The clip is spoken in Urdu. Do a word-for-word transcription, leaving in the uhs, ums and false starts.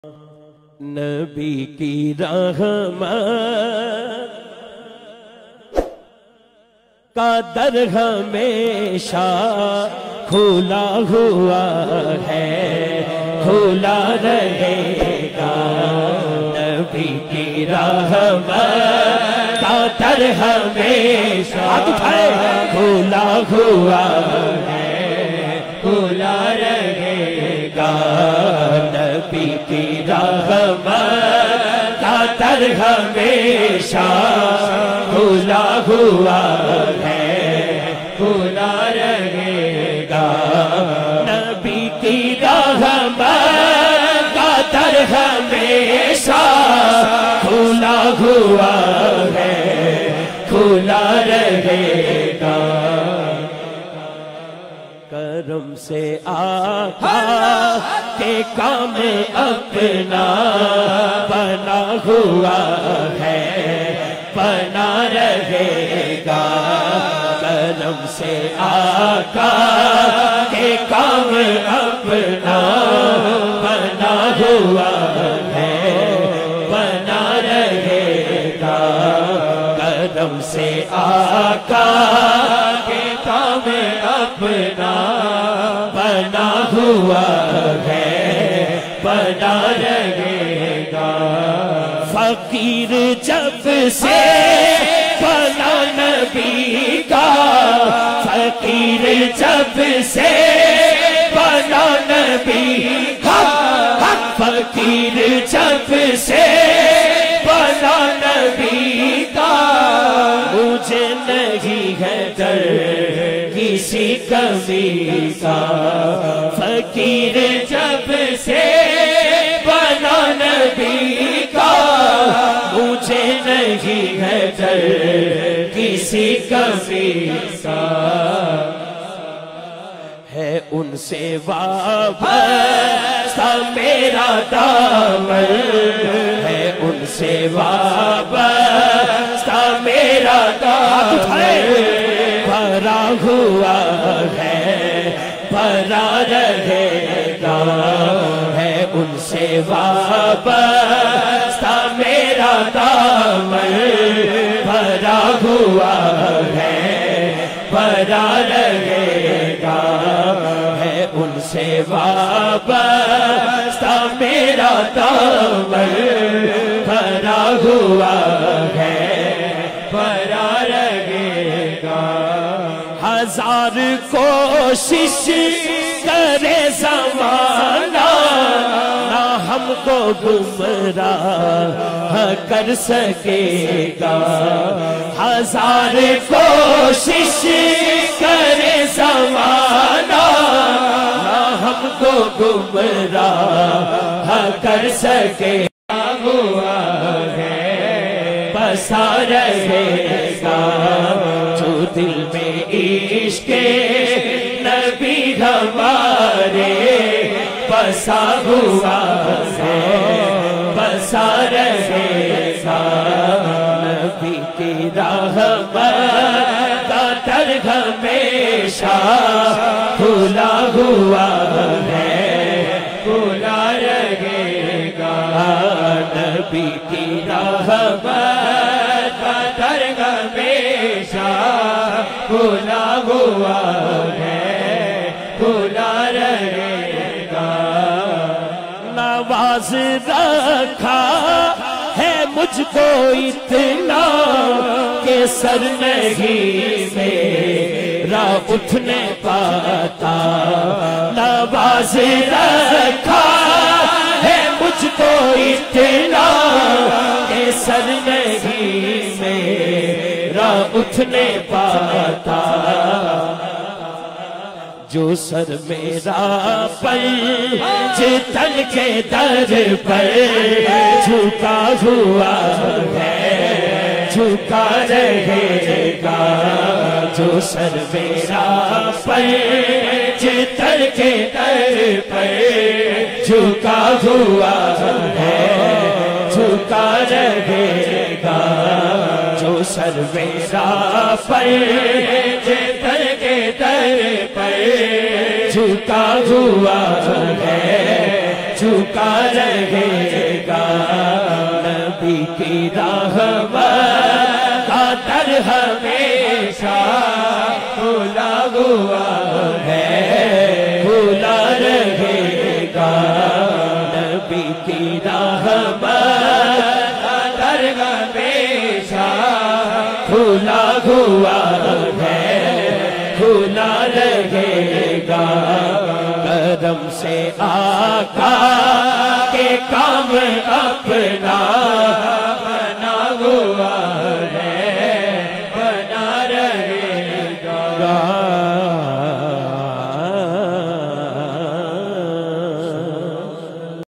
نبی کی رحمت کا در ہمیشہ کھلا ہوا ہے، کھلا رہے گا۔ نبی کی رحمت کا در ہمیشہ کھلا ہوا ہے، کھلا رہے گا۔ نبی کی رحمت کا در ہمیشہ کھلا ہوا ہے، کھلا رہے گا۔ نبی کی رحمت کا در ہمیشہ کھلا ہوا ہے، کھلا رہے گا۔ کرم سے آقا کے کام اپنا بنا ہوا ہے، بنا رہے گا۔ کرم سے آقا کے کام اپنا بنا ہوا ہے، بنا رہے گا۔ کرم سے آقا کے کام اپنا بنا ہوا ہے، بنا رہے گا۔ فقیر جب سے بنا نبی کا، فقیر جب سے بنا نبی کا، فقیر جب سے بنا نبی کا، مجھے نہیں ہے ڈر کسی کمی کا۔ فقیر جب سے بنا نبی کا، مجھے نہیں ہے ڈر کسی کمی کا۔ ہے ان سے وابستہ میرا دامن، ہے ان سے وابستہ میرا دامن، بھرا ہوا ہے، بھرا رہے گا۔ ہے ان سے وابستہ میرا دامن، بھرا ہوا ہے، بھرا رہے گا۔ ہے ان سے وابستہ میرا دامن، بھرا ہوا ہے، بھرا رہے گا۔ ہزار کوشش کرے زمانہ، نہ ہم کو گمراہ کر سکے گا۔ ہزار کوشش کرے زمانہ، نہ ہم کو گمراہ کر سکے ہوا ہے، بسا رہے گا۔ جو دل میں عشق نبی ہمارے بسا ہوا ہے، بسا رہے گا۔ نبی کی رحمت کا در ہمیشہ کھلا ہوا ہے، کھلا رہے گا۔ نبی کی رحمت کا در ہمیشہ کھلا ہوا ہے، کھلا رہے گا۔ نواز رکھا ہے مجھ کو اتنا کہ سر نہیں میرا اٹھنے پاتا۔ نواز رکھا ہے مجھ کو اتنا کہ سر نہیں میرا اٹھنے پاتا۔ جو سر میرا پنج تن کے در پر جھکا ہوا ہے، جھکا رہے گا۔ جو سر میرا پنج تن کے در پر جھکا ہوا ہے، جھکا رہے گا۔ جو سر میرا پنج تن کے در پر جھکا ہوا ہے، جھکا رہے گا نبی کی رحمت کا در ہمیشہ کھلا ہوا ہے کھلا رہے گا نبی کی رحمت کا در ہمیشہ کھلا ہوا ہے کھلا رہے گا کرم سے آقا